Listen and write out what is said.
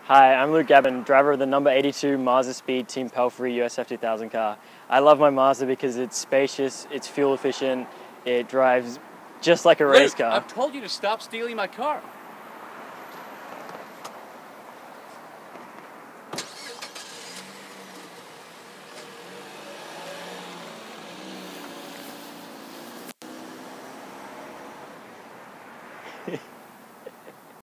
Hi, I'm Luke Gabin, driver of the number 82 Mazda Speed Team Pelfrey USF 2000 car. I love my Mazda because it's spacious, it's fuel efficient, it drives just like a race car. I've told you to stop stealing my car.